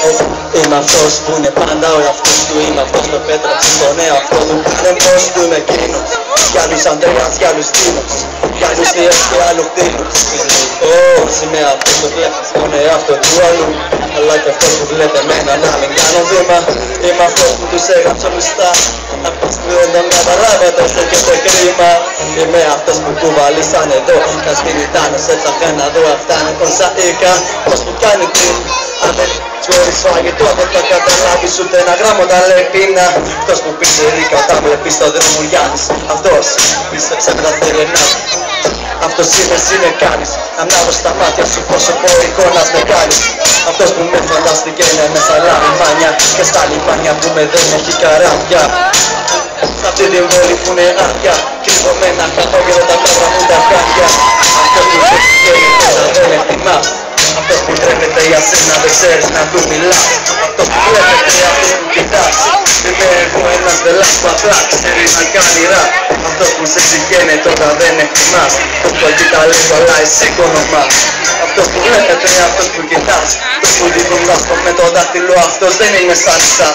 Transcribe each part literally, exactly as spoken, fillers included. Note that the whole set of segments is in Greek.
Είμαι αυτός που είναι πάντα ο εαυτός του. Είμαι αυτός που επέτρεψε τον εαυτό του. Κάνε πως του είμαι εκείνος. Κι άλλους Ανδρέας, κι άλλους Δήμος, κι άλλους Θεός και άλλου κτίνος. Πώς είμαι αυτός που βλέπεις τον εαυτό του αλλού, αλλά κι αυτός που βλέπει εμένα να μην κάνω βήμα. Είμαι αυτός που τους έγραψα μπροστά, αυτός που δεν τα καταλάβατε στο και το κρίμα. Είμαι αυτός που κουβαλήσαν εδώ, τα σπινιτάνε σε τσαχένα εδώ. Αυτά είναι κονσαΐκα, πως που κάνει την. Αν δεν χωρίς φαγητό δεν θα καταλάβεις ούτε ένα γράμμο τα λέει πείνα. Αυτός που πήρε ρίκα όταν βλέπεις στον δρόμο Γιάννης. Αυτός πίστεψε με τα θερινά. Αυτός είναι εσύ με κάνεις. Ανάβω στα μάτια σου πόσο πω εικόνας με κάνεις. Αυτός που με φανταστηκε είναι μέσα λιμάνια και στα λιμάνια που με δεν έχει καράβια. Σ' αυτή την πόλη που είναι άδεια, κρυβωμένα χαμόγελα τα μαύρα μου τα χάρια. Αυτός που δεν είναι μέσα δεν εκτιμάς. Αυτός που τρέπεται για σένα δεν ξέρεις να του μιλάς. Αυτός που βλέπετε αυτός που κοιτάς. Είμαι εγώ ένας βελάς που απλά ξέρει να κάνει ραπ. Αυτός που σε συγχαίνεται όταν δεν εκτιμάς. Αυτός που εκεί τα λέει αλλά εσύ κονομάς. Αυτός που βλέπετε αυτός που κοιτάς. Αυτός που δίπλωμας με το δάχτυλο αυτός δεν είναι σαν εσάς.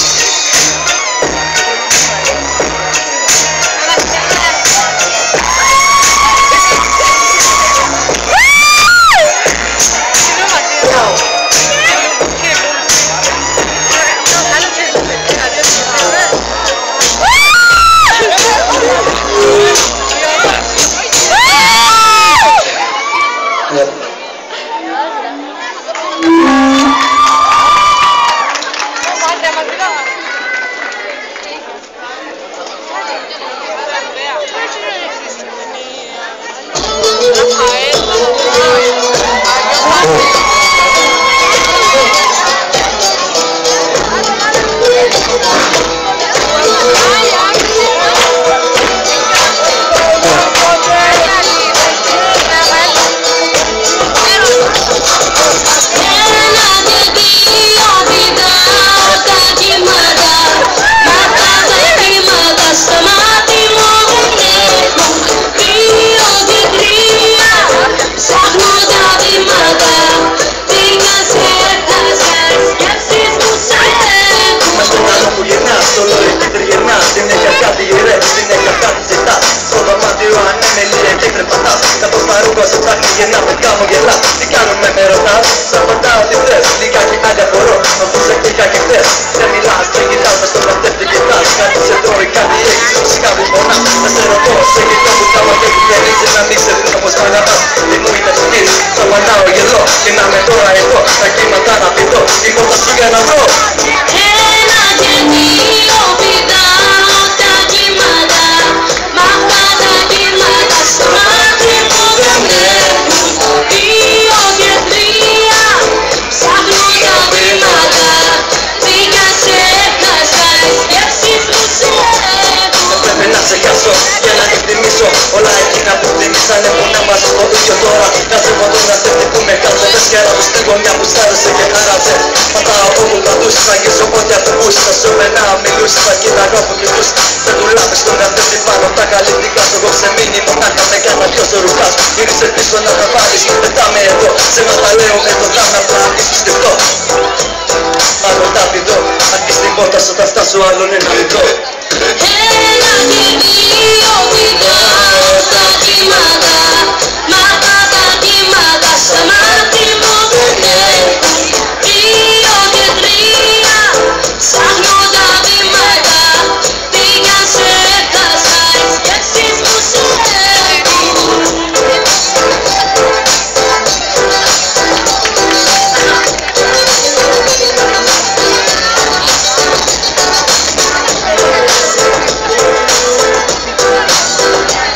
Τι κάνουμε με ρωτάς, θα πατάω τι θες. Λιγάκι άλλη απορώ, αφού σε πήγα και χθες. Δεν μιλάς, δεν κοιτάς, μες στο λεπτεύτη κοιτάς. Κάτι σε τρώει, κάτι έχεις, όσοι κάτι πονάς. Θα σε ρωτώ, σε κοιτώ που τα μάτια που θέλεις. Να μην ξέρεις όπως μ' αγαπάς. Τι μου είναι σκύλ, θα πατάω γελό. Και να με τώρα εδώ, τα κύματα να πηδώ. Τίποτα σου για να βρω. Ένα και δύο πηδάω τα κύματα. Μ' αυτά τα κύματα στο μάτι μου δεν έχουν. Δύο και τρία ψάχνω τα βήματα. Πήγα σε χάσα, οι σκέψεις μου σε έχουν. Πρέπει να ξεχάσω και να εκτιμήσω όλα εκείνα που θυμίσανε που να μας πω και τώρα. Κάθε ποτέ να στέλνει που με κάτσε. Δεν σκέρα του στη γωνιά που σ' άρεσε και άρασε. Πατάω όπου πατούσεις, θα αγγίσω ό,τι αφηγούσεις. Θα σου να μιλούσεις, θα κοίταγα από κοιτούς. Δεν του λάβεις τον καθέντη πάνω τα καλλιτικά σου. Εγώ σε μείνει μονάχα με κάνα δυο σε ρουκάς. Γύρισε πίσω να τα βάλεις, πετάμε εδώ. Σε μας τα λέω εδώ, κάμε απλά ίσως σκεφτώ. Μάλλον τα πηδώ, αρκείς την πόρτα σου, θα φτάσω άλλον ένα λιτό. Ένα και δύο πηδάω τα κύματα. Μ' αυτά τα κύματα στα μάτι μου δεν έχουν. Δύο και τρία ψάχνω τα βήματα. Πήγα σε χάσα, οι σκέψεις μου σε έχουν. Yeah.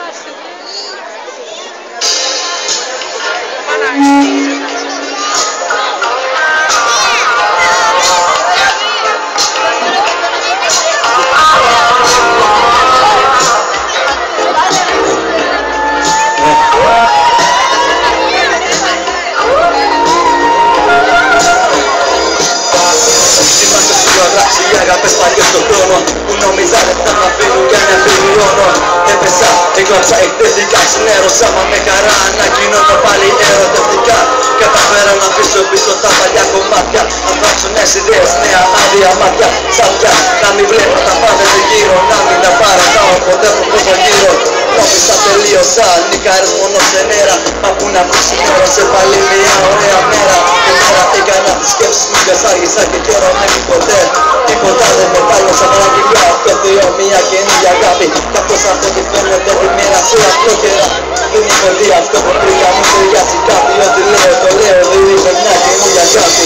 Έκλαψα, εκτέθηκα, συνέρωσα, μα με χαρά ανακοινώνω πάλι ερωτευτικά. Καταφέρα να αφήσω πίσω τα παλιά κομμάτια, να πράξω νέες ιδέες, νέα άδεια μάτια. Σάπια, να μην βλέπω τα πάντα γύρω, να μην τα παρατάω ποτέ από πρώτο γύρο. Νόμιζα τελείωσα, νικάρες μόνο σε νέρα, μα που να μου σημειώνωσε πάλι μια ωραία μέρα. Και τώρα έκανα τις σκέψεις μου και άργησα και καιρό μέχρι ποτέ. Τίποτα δεν με πάλωσα παραγγελιά, αυτό θείο μια καινούργια αγάπη. Κι αυτός αυτό και φαίνεται τη μέρα σε απλόκαιρα. Δεν έχω δει αυτό που πριν μου ταιριάζει κάτι. Ό,τι λέω το λέω, δεν είναι μια καινούργια αγάπη.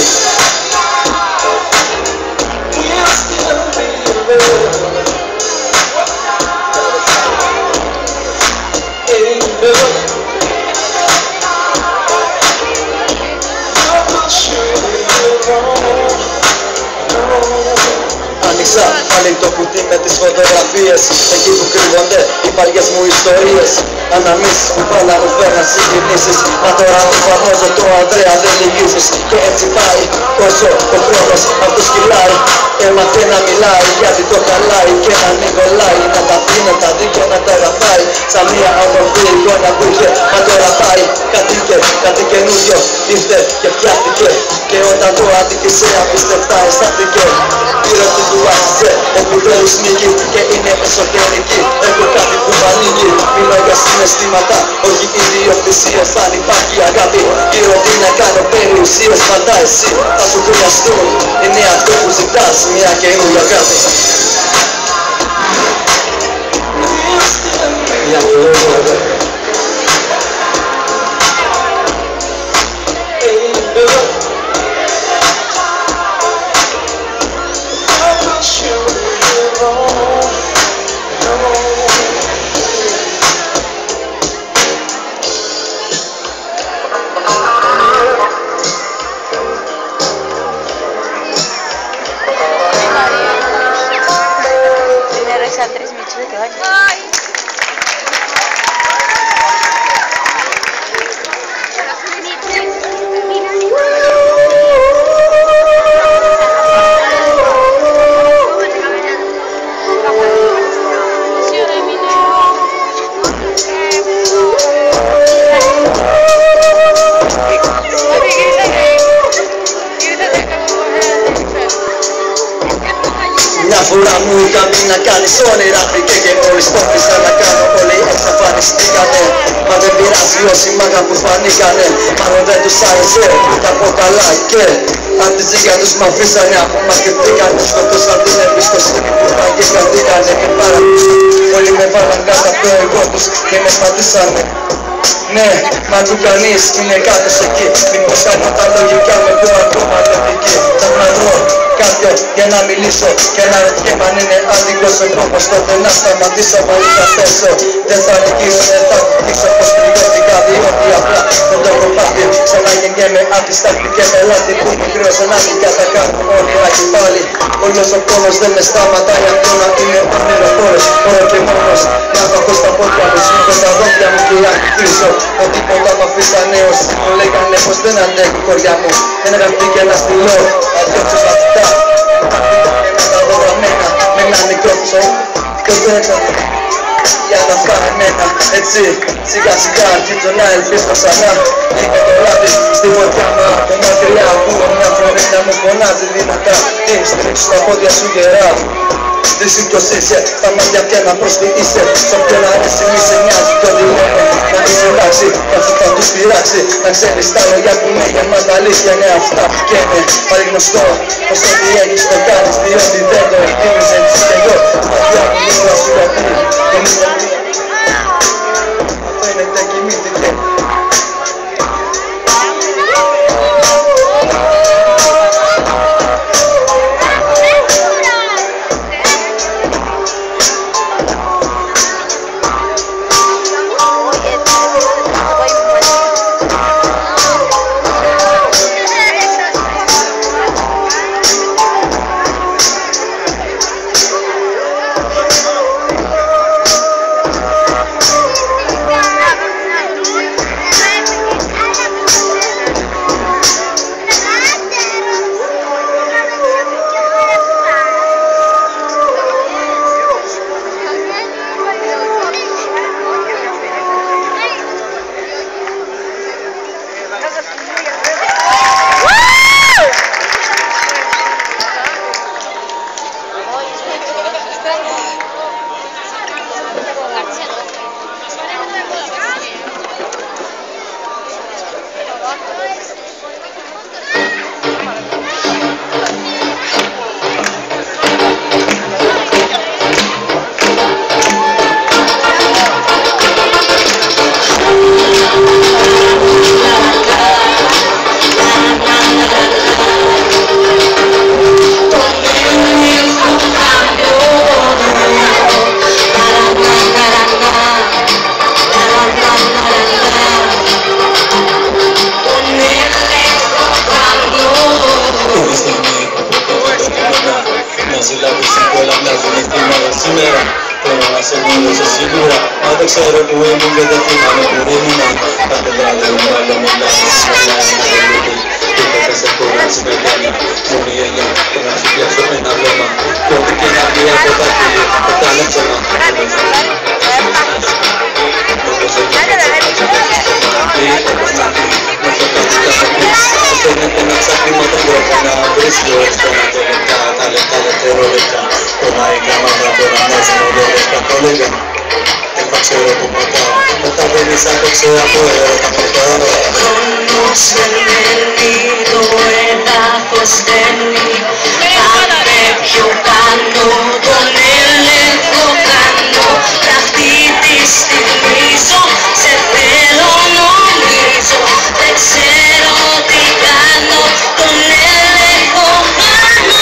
Άνοιξα πάλι το κουτί με τις φωτογραφίες, εκεί που κρύβονται οι παλιές μου ιστορίες. Αναμνήσεις που πάντα μου φέρναν συγκινήσεις, μα τώρα μου φαρμόζω το Ανδρέα δεν λυγίζεις. Και έτσι πάει όσο ο χρόνος αυτός κυλάει. Έμαθε να μιλάει γιατί το χαλάει και να μην κολλάει. Να τα πει, να τα δει και να τα αγαπάει. Σαν μια όμορφη εικόνα που είχε, μα τώρα πάει. Κατοίκε, κάτι καινούριο ήρθε και φτιάχτηκε. Και όταν το άντικησε απίστευτα αισθάνθηκε. Η ρωτή του άρχισε επιτέλους νίκη και είναι εσωτερική. Έχω κάτι που μ' ανοίγει. Μιλώ για συναισθήματα, όχι ιδιοκτησίες. Αν υπάρχει αγάπη, η ρωτή να κάνω περιουσίες. Πάντα εσύ θα σου χρειαστούν. Είναι αυτό που ζητάς, μια καινούργια αγάπη. Μια καινούργια αγάπη. Tres metros de caballo. Μια φορά μου είχαν πει να κάνεις όνειρα και και μόλις το πήσα να κάνω όλοι εξαφανιστήκανε. Μα δεν πειράζει όσοι μ' αγαπούν φανήκανε. Μάλλον δεν τους άρεσε, τα πω καλά και αν τη ζήγα τους μ' αφήσανε. Απομακρυνθήκανε, σκοτώσαν την εμπιστοσύνη που παγικαθήκανε και παρακούσαν. Όλοι με βάλαν κάτω από το εγώ τους και με πατήσανε. Ναι, μα του κανείς είναι κάτω εκεί. Μήπως κάνω τα λογικά με το ακόμα λογική. Θα βρω κάποιον για να μιλήσω και να ρωτιέμαι αν είναι άδικος ο τρόπος. Τότε να σταματήσω μόλις θα πέσω. Δεν θα νικήσω, δεν θα νικήσω πως πληγώθηκα. Διότι απλά δεν το έχω πάθει. Σαν να γεννιέμαι άπιστάχτη και με λάθη που μικρός ενάντια θα κάνω όνειρα και πάλι. Όλος ο πόνος δεν με σταματάει αυτό να είναι όνειρο πόλος. Μόνο και μόνος να παθώ στα πόδια μου, σφίγγω τα δόντια μου και ακτίζω. Ότι πολλά μ' αφήσαν νέος, μου λέγανε πως δεν αντέχει χωριά μου. Δεν γραφτεί και ένα στυλό, αντέξω αυτά. Τα πήγανε με τα δωραμένα, με ένα μικρό ψωμ και δεν έκανε για να φάνε εμένα. Έτσι, σιγά σιγά αρχίζω να ελπίζω ξανά. Λίγο το βράδυ στη φωτιά μου από μακριά ακούω μια φωνή να μου φωνάζει δυνατά. Τι στρίξου τα πόδια σου γερά. Δύση ποιος είσαι, τα μάτια πια να προς τι είσαι. Σ' όποιον αρέσει μη σε νοιάζει το τι λένε. Να μη σε αλλάξει, καθώς θα τους πειράξει. Να ξέρεις τα λόγια που είναι γεμάτα αλήθεια. Είναι αυτά που καίνε, πάλι γνωστό. Πως ό,τι έχεις το κάνεις, διότι δεν το εκτίμεις έτσι κι εγώ. Μάτια μου λίγο σου γιατί δεν είναι μία. Αυτό είναι τε κοιμήθηκε. σήμερα. Θέλω να σε γνώρισα σίγουρα, μα δεν ξέρω που ήμουν και δεν θυμάμαι που ήμουν. Κάθε βράδυ μου άλλο μιλάς, ένα ένα ολούδι. Και δεν σε κουράζει με γέννα, μόνη η εννιά, το να σου πιάσω ένα βλέμμα. Κι ό,τι και να πει από τα χείλη, αυτά είναι ψέμα. Όπως έγινε έτσι, όπως να πει, με το κάτι θα πεις. Φαίνεται να ψάχνει με τον τρόπο να βρεις λόγες το να το λεπτά, τα λεπτά δευτερόλεπτα. Τώρα η καμάδα τώρα μοιάζει με λόγες καθόλεγα. Δεν θα ξέρω που πατάω, μετά μπαίνεις απόψε από έρωτα πατάω. Χρόνος ελμένει, το έδαφος στέλνει. Πάμε πιο πάνω, τον έλεγχο κάνω. Κι αυτή τη στιγμή ζω, σε θέλω νομίζω. Δεν ξέρω τι κάνω, τον έλεγχο κάνω.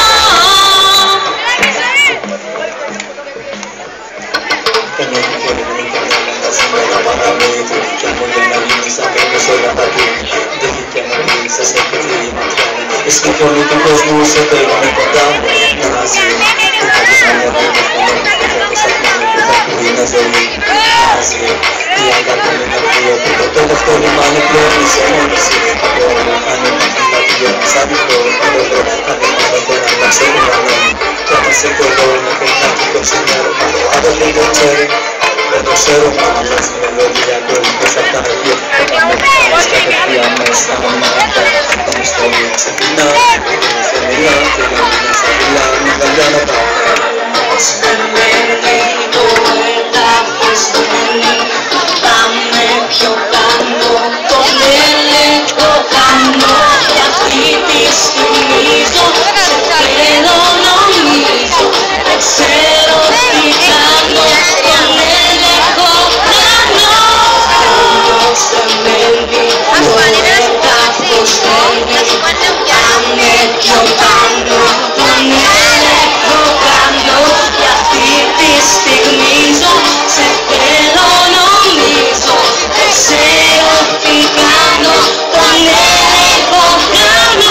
Ενώ που θέλει μην τα μένα σήμερα παραμύθι. Κι αν μου λέει να γίνεις θα παίρνεις όλα τα τι. Δεν βγήκε να πεις, σας έχει φύγει η ματιά μου. Εσύ τη φωνή του κόσμου σε θέλω με κοντά μου. Μαζί, που θα γίνω μια δύναμη που θα ξαφνάμε που θα πει μια ζωή. Μαζί, η αγάπη με ένα πλοίο που το τότε φτώλημα είναι πλέον είσαι μόνη σου. Από όλα αν υπάρχει να πηγαίνεις άδικο, θα το βρω, αν δεν πάρω τώρα να σε ουρανό. Κι άμα σε κοντώ είναι κοντάκι το ξημέρωμα. Αν δεν το ξέρει, δεν το ξέρω πάνω στην μελωδία του ελληνικού απ' τα αρχεία. Όταν με πιάνεις κατευθείαν μέσα στα μάτια, τα μυστόλια ξεκινά, δεν μιλά, και να μην μέσα μιλά, μην γαλιάνω τα Χρόνος ελμένει, το έδαφος στέλνει. Πάμε πιο πάνω, τον έλεγχο κάνω. Κι αυτή τη στιγμή ζω, σε θέλω νομίζω. Δεν ξέρω τι κάνω, τον έλεγχο κάνω. Χρόνος ελμένει, το έδαφος στέλνει. Πάμε πιο πάνω, τον έλεγχο κάνω. Κι αυτή τη στιγμή ζω, σε θέλω νομίζω. Δεν ξέρω τι κάνω, τον έλεγχο κάνω.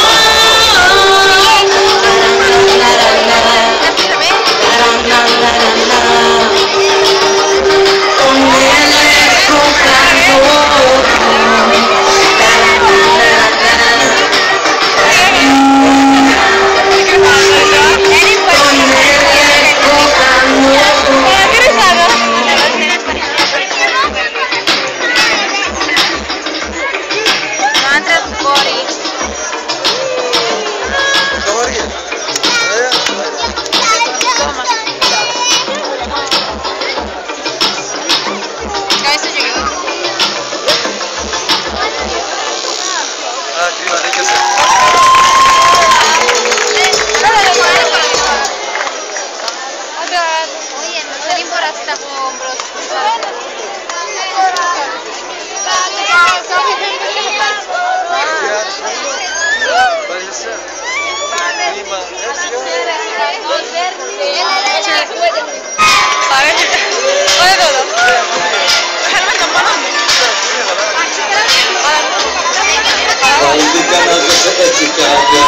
Τον έλεγχο Παραδείκα να ζω έτσι καρδιά.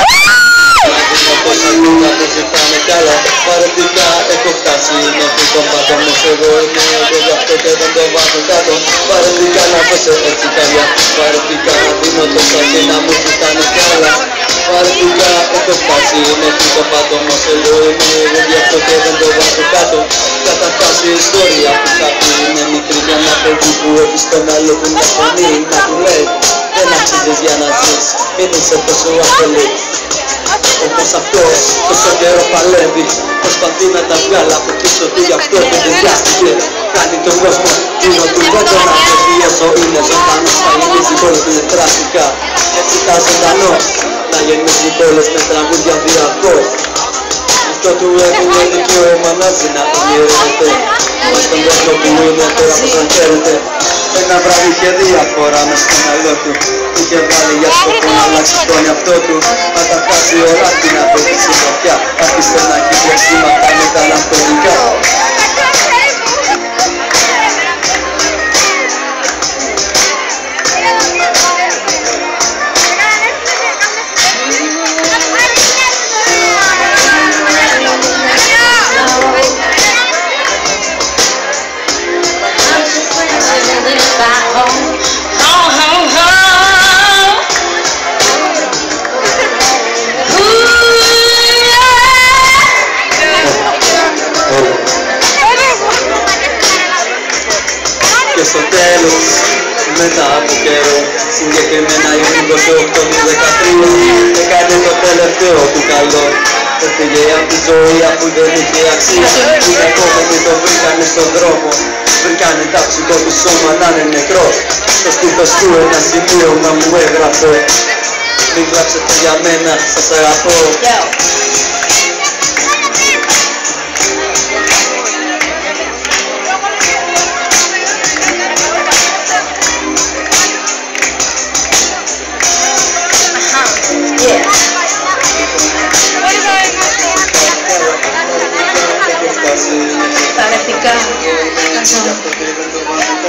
Μάθηκα πως ακούγα πως ζητάνε κι άλλα. Παραδείκα έχω φτάσει μέχρι τον πάτο μου. Εγώ είμαι εγώ γι' αυτό και δεν το βάζω κάτω. Παραδείκα να ζω έτσι καρδιά. Παραδείκα να δίνω τόσα και να μου ζητάνε κι άλλα. Παραδείκα έχω φτάσει μέχρι τον πάτο μου. Εγώ είμαι εγώ γι' αυτό και δεν το βάζω κάτω. Καταρχάς η ιστορία που θα πει είναι μικρή για ένα παιδί που έχει στο μυαλό του μια φωνή να του λέει δεν αξίζεις για να ζεις, μην είσαι τόσο αφελής. Όπως αυτός τόσο καιρό παλεύει, προσπαθεί να τα βγάλει από πίσω του γι' αυτό και δεν βιάστηκε. Κάνει τον κόσμο γύρω του δεν τον αντέχει όσο είναι ζωντανός. Θα γεμίζει πόλες με τράφικα, έτσι θα ζωντανός. Να γεμίζει πόλες με τραγούδια διαρκώς. Αυτό του έδινε δικαίωμα να ζει να ονειρεύεται. Μας τον κόσμο που είναι τώρα που τον χαίρεται. Ένα βράδυ είχε διαφορά μες στο μυαλό του. Είχε βάλει για σκοπό να αλλάξει τον εαυτό του. Μα τα φτάσει η ώρα του να το δείξει φωτιά. Άρχισε να έχει διαστήματα με τα ναυτολικά. στο τέλος, μετά από καιρό, συγκεκριμένα η είκοσι οκτώ του δεκατρία, έκανε το τελευταίο του καλό. Έφυγε από τη ζωή αφού δεν είχε αξία. Οι κακόμενοι το βρήκανε στον δρόμο, βρήκανε ταξικό του σώμα να είναι νεκρό. Στο στήθος του ένα σημείωμα μου έγραφε: μην κλάψετε για μένα, σας αγαπώ. Τα ρευτικά.